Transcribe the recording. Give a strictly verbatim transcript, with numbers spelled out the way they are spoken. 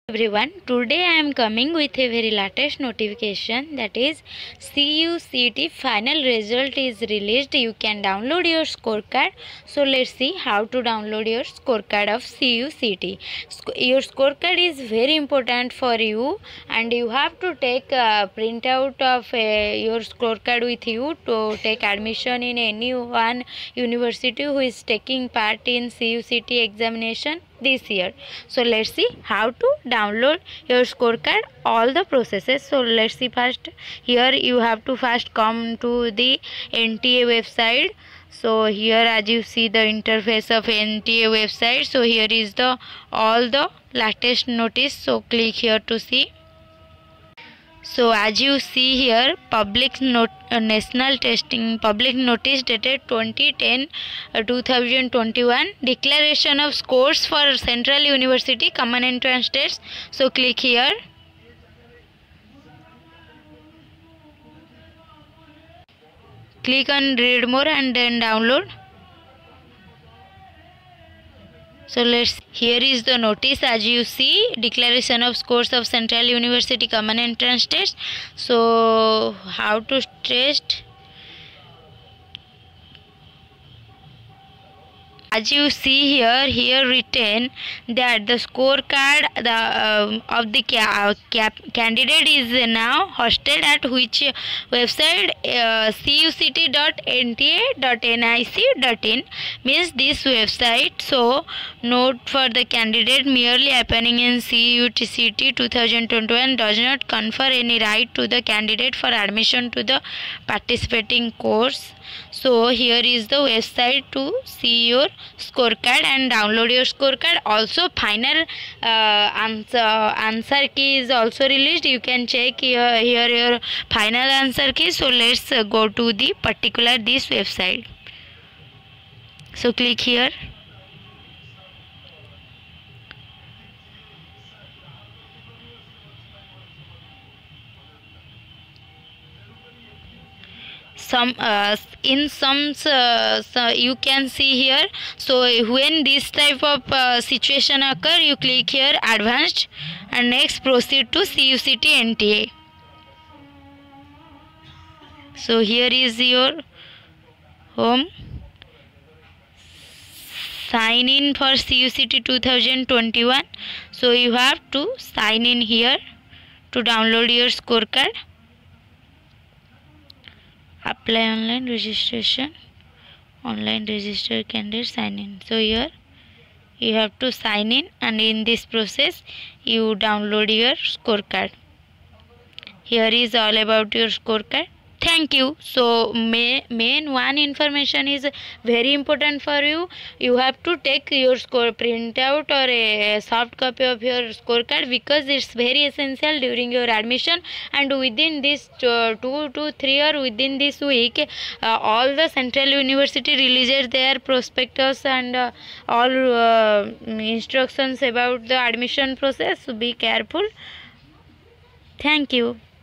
Everyone, today I am coming with a very latest notification, that is C U C T final result is released. You can download your scorecard. So let's see how to download your scorecard of C U C T. Your scorecard is very important for you and you have to take a printout of uh, your scorecard with you to take admission in any one university who is taking part in C U C T examination this year. So let's see how to download your scorecard, all the processes. So let's see first. Here you have to first come to the N T A website. So here as you see the interface of N T A website. So here is the all the latest notice. So click here to see. So as you see here, public not, uh, national testing public notice dated twenty ten uh, two thousand twenty-one, declaration of scores for Central University Common Entrance Tests. So click here. Click on read more and then download. So let's here is the notice. As you see, declaration of scores of Central University Common Entrance Test. So how to test? As you see here, here written that the scorecard the uh, of the ca cap candidate is now hosted at which website, uh, C U C T dot N T A dot N I C dot in, means this website. So note for the candidate merely appearing in C U C T two thousand twenty-one does not confer any right to the candidate for admission to the participating course. So here is the website to see your scorecard and download your scorecard. Also final uh, answer answer key is also released. You can check here, here your final answer key. So let's uh, go to the particular this website. So click here. Some uh, in some uh, so you can see here. So when this type of uh, situation occur, you click here advanced and next proceed to C U C T N T A. So here is your home. Sign in for C U C T two thousand twenty-one. So you have to sign in here to download your scorecard. Apply online registration, online register candidate, sign in. So here you have to sign in and in this process you download your scorecard. Here is all about your scorecard. Thank you. So main, main one information is very important for you. You have to take your score printout or a soft copy of your scorecard because it's very essential during your admission, and within this uh, two to three or within this week uh, all the Central University releases their prospectus and uh, all uh, instructions about the admission process. So be careful. Thank you.